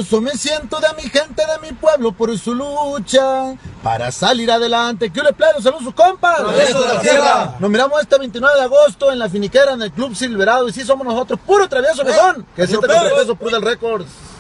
Me siento de mi gente, de mi pueblo, por su lucha para salir adelante. ¿Qué le pleno? ¡Saludos sus compas! ¡Eso de la tierra! Nos miramos este 29 de agosto en la finiquera, en el Club Silverado. Y sí somos nosotros, puro travieso, viejón. Que siente con Prudel Records.